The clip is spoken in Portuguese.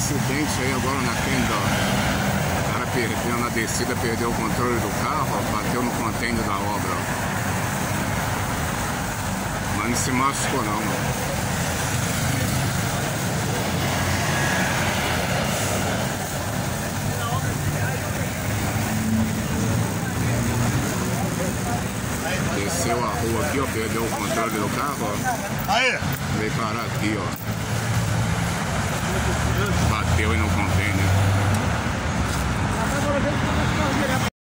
acidente aí agora na frente, ó. O cara perdeu na descida, perdeu o controle do carro, ó, bateu no container da obra, ó. Mas não se machucou não, mano. Desceu a rua aqui, ó, perdeu o controle do carro, ó. Aí! Veio parar aqui, ó. Bateu aí no container.